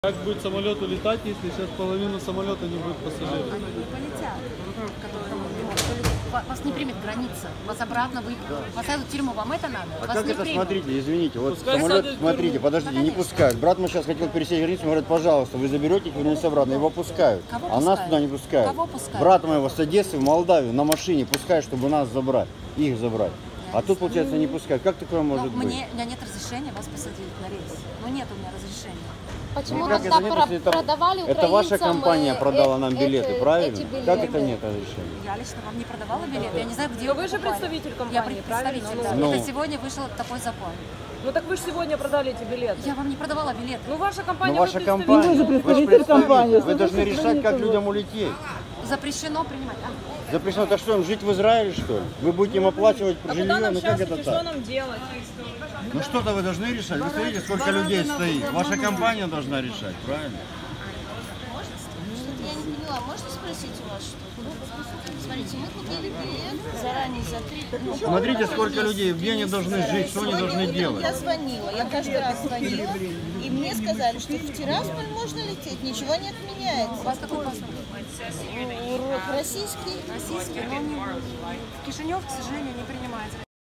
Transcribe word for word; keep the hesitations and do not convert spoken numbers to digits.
Как будет самолету летать, если сейчас половину самолета не будет пассажиров? Они не полетят, которые, вас не примет граница, вас обратно выйдут, вас сядут в тюрьму, вам это надо? А вас как не это, примут. смотрите, извините, вот Пускай самолет, садят в смотрите, тюрьму. подождите, Да, не конечно. пускают. Брат мой сейчас хотел пересечь границу, говорит, пожалуйста, вы заберете их, вернитесь обратно, его пускают. Кого а нас пускают? туда не пускают. Кого пускают? Брата моего с Одессы в Молдавию на машине пускают, чтобы нас забрать, их забрать. Я А тут, получается, не пускают. Как такое Но может быть? мне, у меня нет разрешения вас посадить на рейс. Ну нет у меня разрешения. Почему Ну, как тогда это нет, про- если это- продавали Это ваша украинцам, компания э, продала э, нам эти- билеты, правильно? эти билеты? Как это нет разрешения? Я лично вам не продавала билет, я не знаю, где Но вы вы же покупали. представитель Я компании, представитель, правильно? да. Ну. Это сегодня вышел такой закон. Ну так вы же сегодня продали эти билеты. Я вам не продавала билет. Ну ваша Ну, компания, ваша вы компания, представитель. вы же представитель компании, вы должны решать, как людям улететь. Запрещено принимать. А, Запрещено, так что им жить в Израиле, что ли? Вы будете им оплачивать А жилье, куда нам ну как сейчас это идти, что так? нам делать? Ну что-то вы должны решать. Вы смотрите, сколько людей стоит. Ваша компания должна решать, правильно? Я не поняла, можно спросить у вас что-то? Смотрите, мы купили билет заранее за три... Ну, Смотрите, сколько людей, где они должны жить, что они должны делать. Я звонила, я каждый раз звонила, и мне сказали, что в Тирасполь можно лететь, ничего не у отменяется. вас какой паспорт? Российский. Российский, но не, в Кишинев, к сожалению, не принимается.